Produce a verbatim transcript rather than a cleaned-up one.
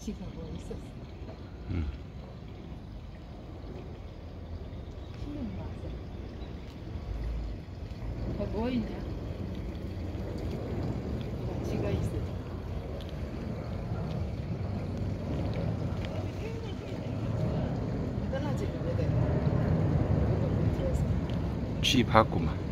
인식하고 있었어. 응. 신경 나왔어. 어, 뭐 있냐? 지가 있어. 떠나지는 왜 돼? 취입하구만.